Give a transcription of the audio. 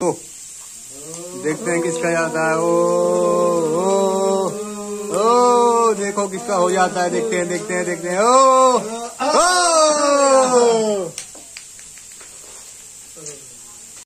ओ, देखते हैं किसका जाता है। ओ देखो किसका हो जाता है। देखते हैं। ओ